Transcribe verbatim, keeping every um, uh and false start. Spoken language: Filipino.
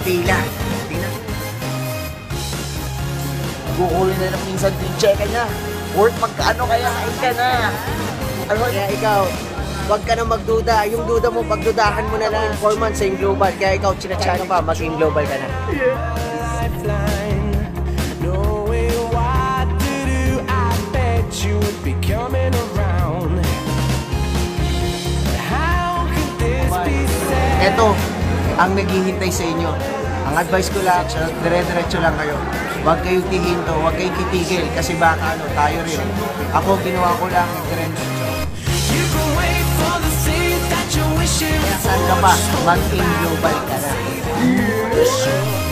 pila. Tingnan. Kukunin na lang minsan din check niya. Worth magkano kaya kain ka na. Ano? Kaya ikaw, huwag ka na magduda. Yung duda mo, pagdudahan mo na lang yung four months sa yung global. Kaya ikaw, chinachan pa, maging global ka na. Ito, ang naghihintay sa inyo. Ang advice ko lang, dire-diretso lang kayo. Huwag kayong tihinto, huwag kayong titigil kasi baka ano, tayo rin. Ako, ginawa ko lang, dire-diretso. Kaya saan ka pa, mag-in global ka na.